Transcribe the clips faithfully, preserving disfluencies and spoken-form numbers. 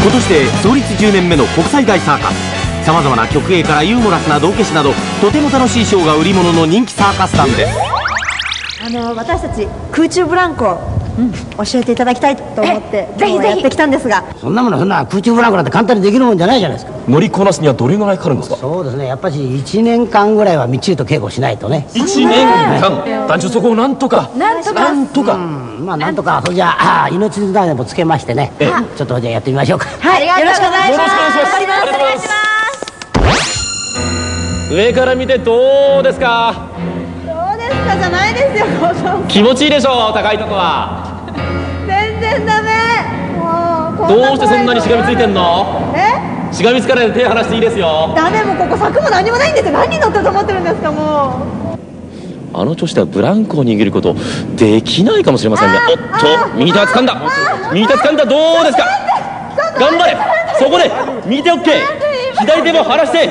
今年で創立じゅうねんめの国際大サーカス。さまざまな曲芸からユーモラスな道化師など、とても楽しいショーが売り物の人気サーカス団です。 あの私たち空中ブランコを教えていただきたいと思って今日はやってきたんですが、 そんなものそんな空中ブランコなんて簡単にできるもんじゃないじゃないですか。 乗りこなすにはどれぐらいかかるんですか？ そうですね、やっぱりいちねんかんぐらいはみっちりと稽古しないとね。 いちねんかん、団長そこをなんとかなんとかなんとか、 まあなんとかそれじゃあ命綱でもつけましてね、ちょっとじゃあやってみましょうか。 はい、よろしくお願いします。 よろしくお願いします。上から見てどうですか？ どうですかじゃないですよ。 気持ちいいでしょう、高いとこは。 全然ダメ。もうこんな怖い。 どうしてそんなにしがみついてんの？ え？ しがみつかないで手離していいですよ。 ダメ、もうここ柵も何もないんですよ。何に乗ったと思ってるんですか。もうあの調子ではブランコを握ることできないかもしれませんね。おっと、右手は掴んだ。右手掴んだ。どうですか？頑張れ。そこで右手 OK、 左手も離して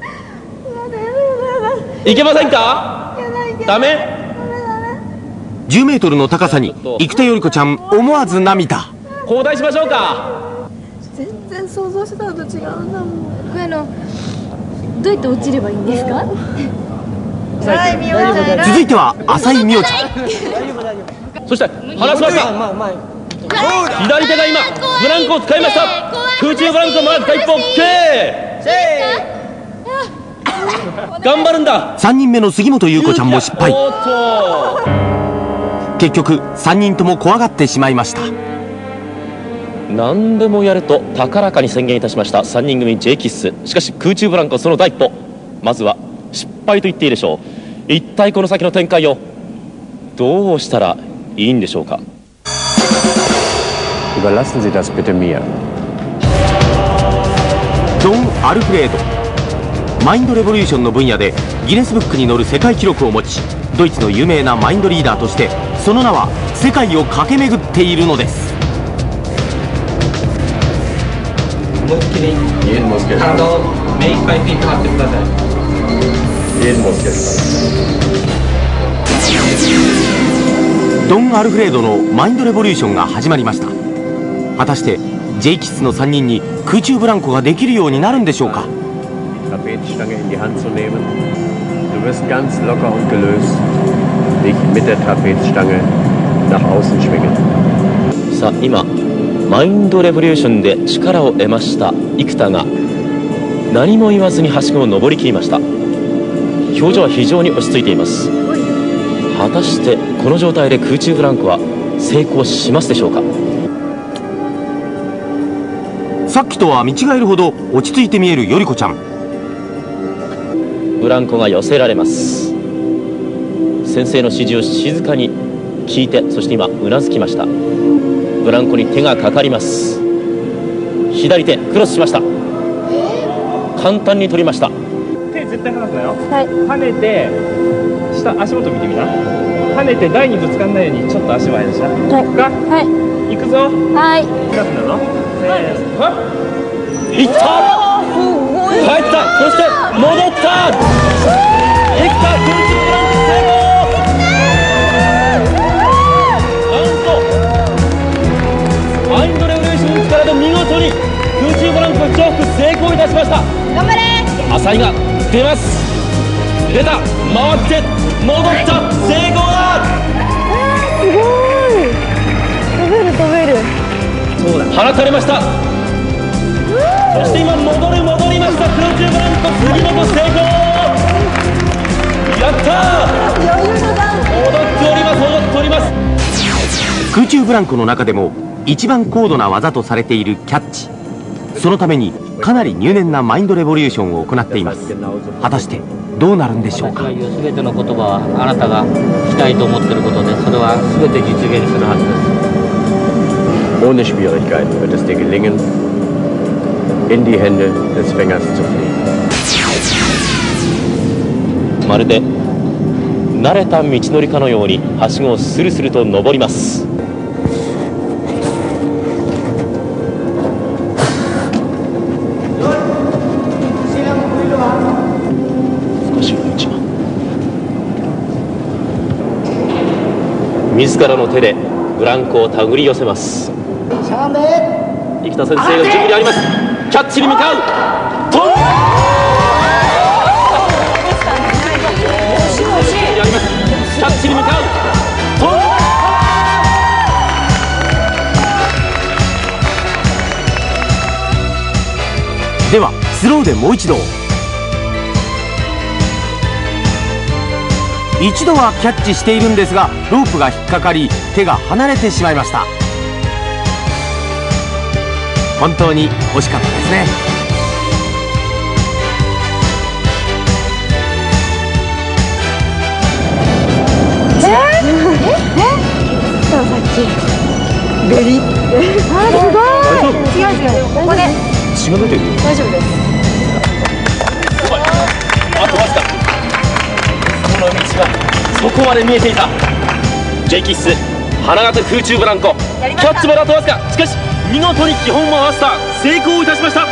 いけませんか？ダメ。 じゅうメートルの高さに生田頼子ちゃん思わず涙。 交代しましょうか。 全然想像してたのと違うんだもん。 これあのどうやって落ちればいいんですか？ はい、みおちゃん。 続いては浅井美桜ちゃん。 そして離しました。左手が今ブランコを使いました。空中ブランコまず第一歩 OK。頑張るんだ。 さんにんめの杉本優子ちゃんも失敗。結局さんにんとも怖がってしまいました。 何でもやると高らかに宣言いたしましたさんにん組 J キッス。しかし空中ブランコその第一歩、まずは失敗と言っていいでしょう。一体この先の展開をどうしたらいいんでしょうか。 Überlassen Sie das bitte mir。 ドン・アルフレード、マインドレボリューションの分野でギネスブックに載る世界記録を持ち、ドイツの有名なマインドリーダーとしてその名は世界を駆け巡っているのです。 思いっきり体を目いっぱいピンと張ってください。 ドン・アルフレードのマインドレボリューションが始まりました。果たして J キッスのさんにんに空中ブランコができるようになるんでしょうか。 Trapezstange in die Hand zu nehmen. Du wirst ganz locker und gelöst dich mit der Trapezstange nach außen schwingen。 さあ今マインドレボリューションで力を得ました生田が何も言わずにはしごを登り切りました。表情は非常に落ち着いています。果たしてこの状態で空中ブランコは成功しますでしょうか。 さっきとは見違えるほど落ち着いて見えるより子ちゃん。 ブランコが寄せられます。先生の指示を静かに聞いて、そして今うなずきました。ブランコに手がかかります。左手クロスしました。簡単に取りました。 手絶対離すなよ。はい、跳ねて下足元見てみな。跳ねて台にぶつかんないようにちょっと足前でしょ。はい、行くか。はい、行くぞ。はい、出すんだぞ。せーの、 いった。帰った。そして戻った。できた。空中ブランコ成功。なんとマインドレボリューションの力で見事に空中ブランコ重複成功いたしました。 頑張れ。 浅井が出ます。出た。回って戻った。成功だ。 すごい。飛べる飛べる。 そうだ。放たれました。そして今戻る戻りました。空中ブランコ杉本成功。やったー。 余裕のダンス。 踊っております。踊っております。 空中ブランコの中でも一番高度な技とされているキャッチ。そのためにかなり入念なマインドレボリューションを行っています。果たしてどうなるんでしょうか。 私が言う全ての言葉はあなたがしたいと思っていることで、それは全て実現するはずです。 Ohne Schwierigkeiten wird es dir gelingen, in die Hände des Fängers zu fliegen。 まるで慣れた道のりかのようにはしごをスルスルと登ります。少し内側。自らの手でブランコを手繰り寄せます。 しゃがんで。 い生田先生が準備であります。キャッチに向かう。飛んだ。キャッチに向かう。飛んだ。 ではスローでもう一度。一度はキャッチしているんですが、ロープが引っかかり手が離れてしまいました。本当に惜しかったですね。 ええそうさっきベリってあすごい。違う違う、ここで血が出てる。 大丈夫です。 あとわずか。その道がそこまで見えていた。ジェイキッス花形空中ブランコ、キャッチまであとわずか。しかし見事に基本を合わせた、成功いたしました。